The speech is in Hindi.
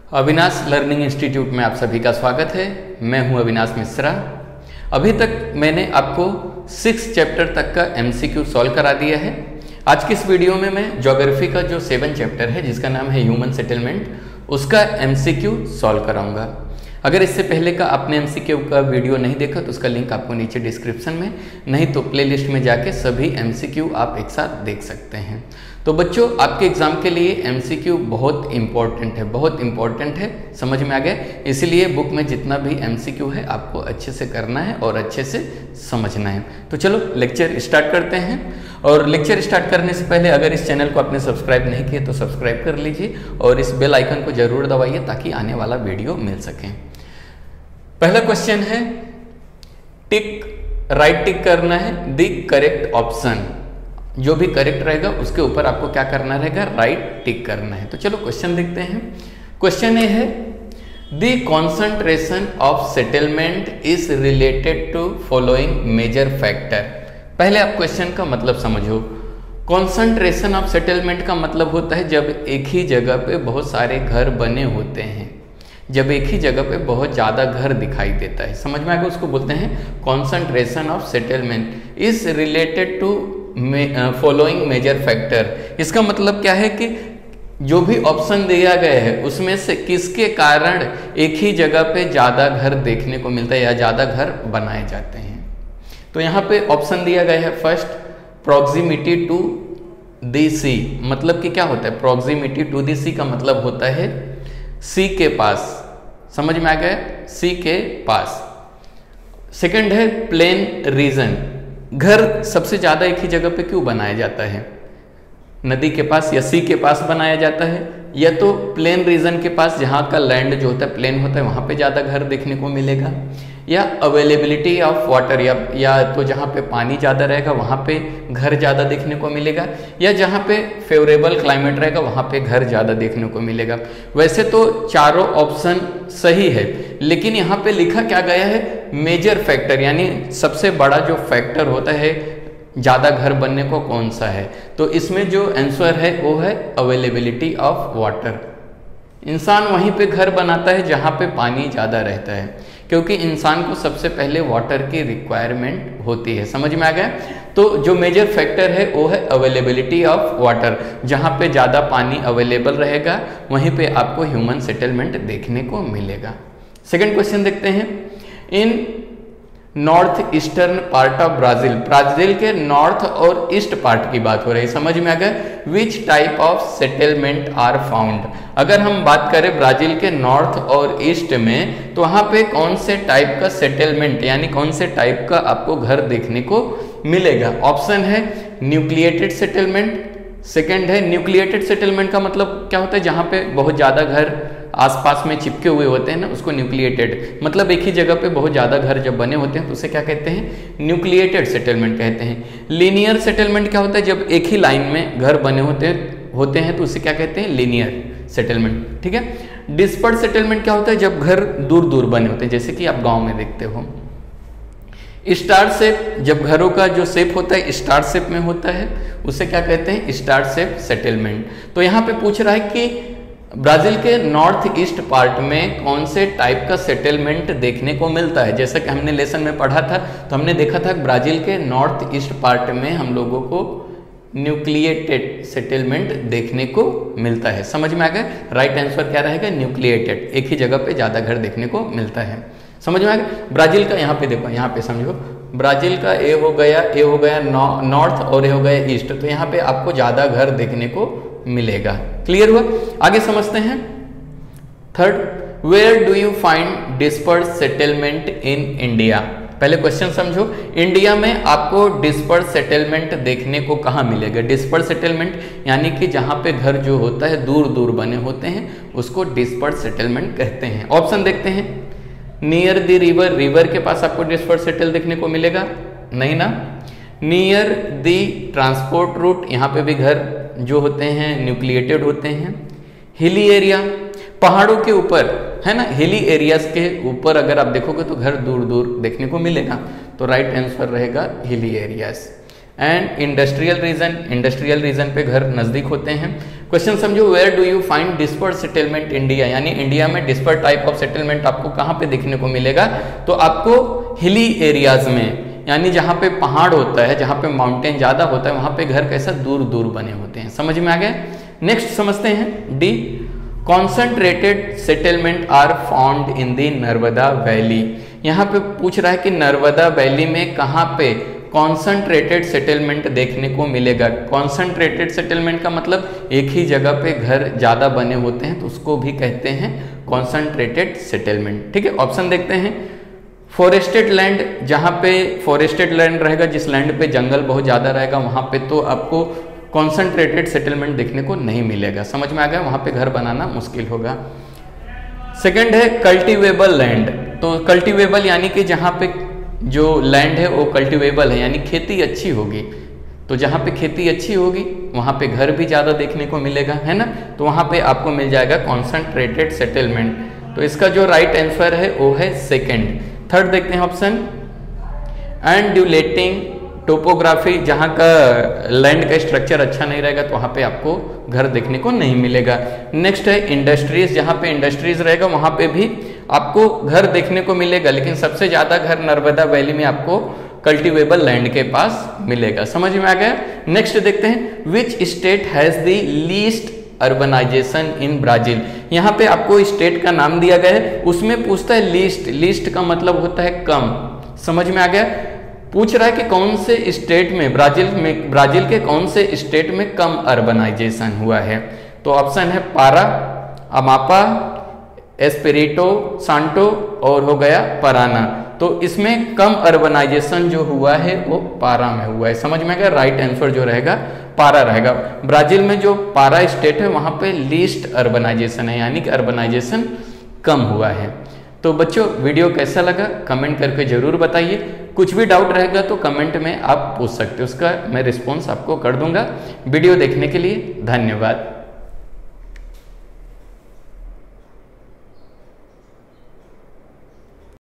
अविनाश लर्निंग इंस्टीट्यूट में आप सभी का स्वागत है। मैं हूं अविनाश मिश्रा। अभी तक मैंने आपको 6 चैप्टर तक का एमसीक्यू सॉल्व करा दिया है। आज की इस वीडियो में मैं ज्योग्राफी का जो 7 चैप्टर है जिसका नाम है ह्यूमन सेटलमेंट, उसका एमसीक्यू सॉल्व कराऊंगा। अगर इससे पहले का आपने एमसीक्यू का वीडियो नहीं देखा तो उसका लिंक आपको नीचे डिस्क्रिप्शन में, नहीं तो प्लेलिस्ट में जाके सभी एमसीक्यू आप एक साथ देख सकते हैं। तो बच्चों, आपके एग्जाम के लिए एमसीक्यू बहुत इंपॉर्टेंट है, समझ में आ गया। इसीलिए बुक में जितना भी एमसीक्यू है आपको अच्छे से करना है और अच्छे से समझना है। तो चलो लेक्चर स्टार्ट करते हैं। और लेक्चर स्टार्ट करने से पहले अगर इस चैनल को आपने सब्सक्राइब नहीं किया तो सब्सक्राइब कर लीजिए और इस बेल आइकन को जरूर दबाइए ताकि आने वाला वीडियो मिल सके। पहला क्वेश्चन है, राइट टिक करना है द करेक्ट ऑप्शन। जो भी करेक्ट रहेगा उसके ऊपर आपको क्या करना रहेगा, राइट टिक करना है। तो चलो क्वेश्चन देखते हैं। क्वेश्चन ये है, the concentration of settlement is related to following major factor. पहले आप क्वेश्चन का मतलब समझो। कॉन्सेंट्रेशन ऑफ सेटलमेंट का मतलब होता है जब एक ही जगह पे बहुत सारे घर बने होते हैं, जब एक ही जगह पे बहुत ज़्यादा घर दिखाई देता है, समझ में आएगा, उसको बोलते हैं concentration of settlement is related to following major factor. इसका मतलब क्या है कि जो भी ऑप्शन दिया गया है उसमें से किसके कारण एक ही जगह पे ज़्यादा घर देखने को मिलता है या ज़्यादा घर बनाए जाते हैं। तो यहाँ पे ऑप्शन दिया गया है first, proximity to the sea. मतलब कि क्या होता है, प्रॉक्सिमिटी टू द सी का मतलब होता है सी के पास, समझ में आ गया, सी के पास। सेकंड है प्लेन रीजन। घर सबसे ज्यादा एक ही जगह पे क्यों बनाया जाता है, नदी के पास या सी के पास बनाया जाता है, या तो प्लेन रीजन के पास जहाँ का लैंड जो होता है प्लेन होता है वहाँ पे ज़्यादा घर देखने को मिलेगा, या अवेलेबिलिटी ऑफ वाटर, या तो जहाँ पे पानी ज़्यादा रहेगा वहाँ पे घर ज़्यादा देखने को मिलेगा, या जहाँ पे फेवरेबल क्लाइमेट रहेगा वहाँ पे घर ज़्यादा देखने को मिलेगा। वैसे तो चारों ऑप्शन सही है, लेकिन यहाँ पे लिखा क्या गया है, मेजर फैक्टर, यानी सबसे बड़ा जो फैक्टर होता है ज़्यादा घर बनने को कौन सा है। तो इसमें जो आंसर है वो है अवेलेबिलिटी ऑफ वाटर। इंसान वहीं पे घर बनाता है जहाँ पे पानी ज़्यादा रहता है, क्योंकि इंसान को सबसे पहले वाटर की रिक्वायरमेंट होती है, समझ में आ गया। तो जो मेजर फैक्टर है वो है अवेलेबिलिटी ऑफ वाटर। जहाँ पे ज़्यादा पानी अवेलेबल रहेगा वहीं पे आपको ह्यूमन सेटलमेंट देखने को मिलेगा। सेकंड क्वेश्चन देखते हैं। In north eastern part of Brazil, Brazil के नॉर्थ और ईस्ट पार्ट की बात हो रही है, समझ में आ गया। Which type of settlement are found. अगर हम बात करें ब्राजील के नॉर्थ और ईस्ट में तो वहाँ पे कौन से टाइप का सेटलमेंट यानी कौन से टाइप का आपको घर देखने को मिलेगा। ऑप्शन है न्यूक्लिएटेड सेटलमेंट। सेकेंड है न्यूक्लिएटेड सेटलमेंट का मतलब क्या होता है, जहाँ पे बहुत ज़्यादा घर आसपास में चिपके हुए होते हैं ना, उसको न्यूक्लिएटेड, मतलब एक ही जगह पे बहुत ज़्यादा घर जब बने होते हैं तो उसे क्या कहते हैं, न्यूक्लिएटेड सेटलमेंट कहते हैं। लीनियर सेटलमेंट क्या होता है, जब एक ही लाइन में घर बने होते हैं तो उसे क्या कहते हैं, लीनियर सेटलमेंट, ठीक है। डिस्पर्स सेटलमेंट क्या होता है, जब घर दूर दूर बने होते हैं, जैसे कि आप गाँव में देखते हो। स्टार शेप, जब घरों का जो शेप होता है स्टार शेप में होता है उसे क्या कहते हैं, स्टार शेप सेटलमेंट। तो यहाँ पे पूछ रहा है कि ब्राजील के नॉर्थ ईस्ट पार्ट में कौन से टाइप का सेटलमेंट देखने को मिलता है। जैसा कि हमने लेसन में पढ़ा था तो हमने देखा था ब्राजील के नॉर्थ ईस्ट पार्ट में हम लोगों को न्यूक्लिएटेड सेटलमेंट देखने को मिलता है, समझ में आ गया। राइट आंसर क्या रहेगा, न्यूक्लिएटेड, एक ही जगह पे ज़्यादा घर देखने को मिलता है, समझ में आ गया। ब्राजील का यहाँ पे देखो, यहाँ पे समझो, ब्राजील का ए हो गया नॉर्थ और ए हो गया ईस्ट, तो यहाँ पे आपको ज़्यादा घर देखने को मिलेगा। क्लियर हुआ, आगे समझते हैं। Third, where do you find dispersed settlement in India. पहले क्वेश्चन समझो, इंडिया में आपको डिस्पर्स सेटलमेंट देखने को कहाँ मिलेगा। डिस्पर्स सेटलमेंट यानी कि जहाँ पे घर जो होता है दूर दूर बने होते हैं उसको डिस्पर्स सेटलमेंट कहते हैं। ऑप्शन देखते हैं। नियर द रिवर, रिवर के पास आपको डिस्पर्स सेटल देखने को मिलेगा, नहीं ना। नियर द ट्रांसपोर्ट रूट, यहाँ पे भी घर जो होते हैं न्यूक्लिएटेड होते हैं। हिली एरिया, पहाड़ों के ऊपर है ना, हिली एरियाज के ऊपर अगर आप देखोगे तो घर दूर दूर देखने को मिलेगा, तो राइट आंसर रहेगा hilly areas. And industrial region पे घर नजदीक होते हैं। क्वेश्चन समझो, where do you find dispersed settlement India, यानी इंडिया में डिस्पर्ट टाइप ऑफ सेटलमेंट आपको कहाँ पे देखने को मिलेगा, तो आपको हिली एरियाज में, यानी जहाँ पे पहाड़ होता है, जहाँ पे माउंटेन ज्यादा होता है, वहां पे घर कैसा दूर दूर बने होते हैं। समझ में आ गया। नेक्स्ट समझते हैं D, concentrated settlement are found in the Narmada valley. यहाँ पे पूछ रहा है कि नर्मदा वैली में कहाँ पे कॉन्सेंट्रेटेड सेटलमेंट देखने को मिलेगा। कॉन्सेंट्रेटेड सेटलमेंट का मतलब एक ही जगह पे घर ज्यादा बने होते हैं, तो उसको भी कहते हैं कॉन्सेंट्रेटेड सेटलमेंट। ठीक है, ऑप्शन देखते हैं। फॉरेस्टेड लैंड, जहाँ पे फॉरेस्टेड लैंड रहेगा, जिस लैंड पे जंगल बहुत ज्यादा रहेगा, वहां पे तो आपको कॉन्सेंट्रेटेड सेटलमेंट देखने को नहीं मिलेगा। समझ में आ गया, वहां पे घर बनाना मुश्किल होगा। सेकंड है कल्टीवेबल लैंड। तो कल्टीवेबल यानी कि जहाँ पे जो लैंड है वो कल्टीवेबल है, यानी खेती अच्छी होगी। तो जहाँ पे खेती अच्छी होगी वहाँ पे घर भी ज़्यादा देखने को मिलेगा, है ना। तो वहाँ पे आपको मिल जाएगा कॉन्सेंट्रेटेड सेटलमेंट। तो इसका जो राइट आंसर है वो है सेकंड। थर्ड देखते हैं ऑप्शन, एंडुलेटिंग टोपोग्राफी, जहाँ का लैंड का स्ट्रक्चर अच्छा नहीं रहेगा तो वहाँ पे आपको घर देखने को नहीं मिलेगा। नेक्स्ट है इंडस्ट्रीज, जहाँ पे इंडस्ट्रीज रहेगा वहाँ पे भी आपको घर देखने को मिलेगा, लेकिन सबसे ज़्यादा घर नर्मदा वैली में आपको कल्टीवेबल लैंड के पास मिलेगा। समझ में आ गया। नेक्स्ट देखते हैं, which state has the least urbanization in Brazil. यहाँ पे आपको स्टेट का नाम दिया गया है, उसमें पूछता है लीस्ट। लीस्ट का मतलब होता है कम। समझ में आ गया। पूछ रहा है कि कौन से स्टेट में, ब्राजील के कौन से स्टेट में कम अर्बनाइजेशन हुआ है। तो ऑप्शन है पारा, अमापा, एस्पिरिटो सांटो और हो गया पराना। तो इसमें कम अर्बनाइजेशन जो हुआ है वो पारा में हुआ है। समझ में आ गया। राइट आंसर जो रहेगा पारा रहेगा। ब्राजील में जो पारा स्टेट है वहां पे लीस्ट अर्बनाइजेशन है, यानी कि अर्बनाइजेशन कम हुआ है। तो बच्चों वीडियो कैसा लगा कमेंट करके जरूर बताइए। कुछ भी डाउट रहेगा तो कमेंट में आप पूछ सकते हो, उसका मैं रिस्पॉन्स आपको कर दूंगा। वीडियो देखने के लिए धन्यवाद।